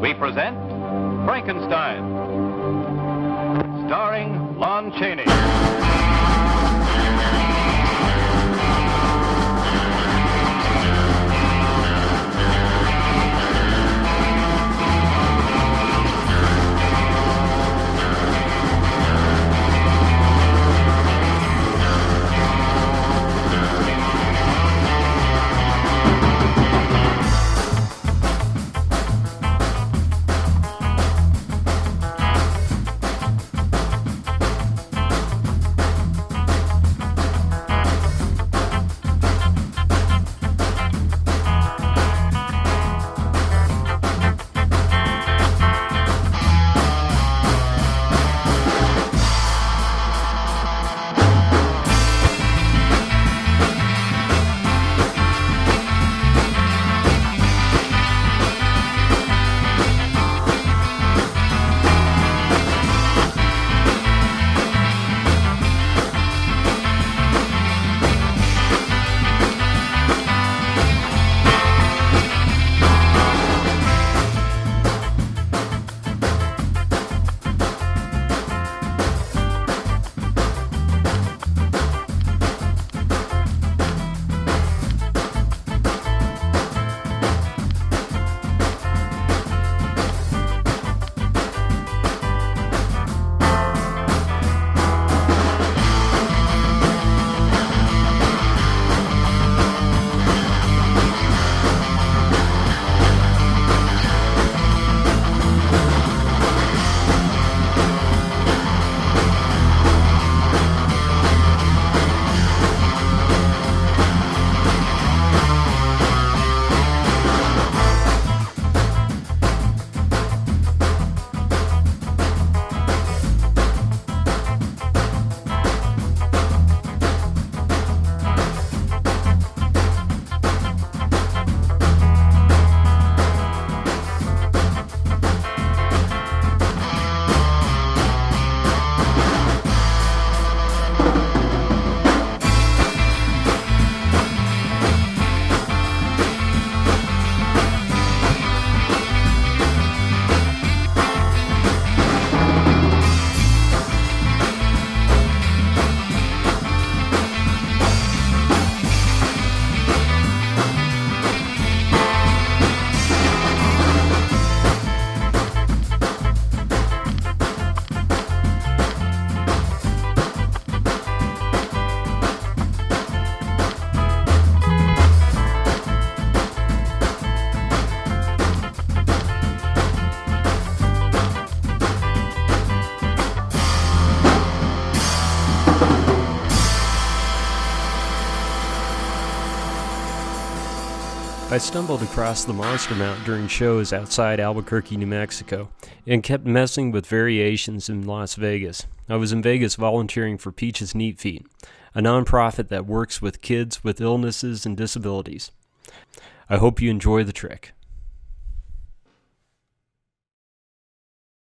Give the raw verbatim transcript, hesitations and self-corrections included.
we present Frankenstein, starring Lon Chaney. I stumbled across the Monster Mount during shows outside Albuquerque, New Mexico, and kept messing with variations in Las Vegas. I was in Vegas volunteering for Peach's Neat Feet, a nonprofit that works with kids with illnesses and disabilities. I hope you enjoy the trick.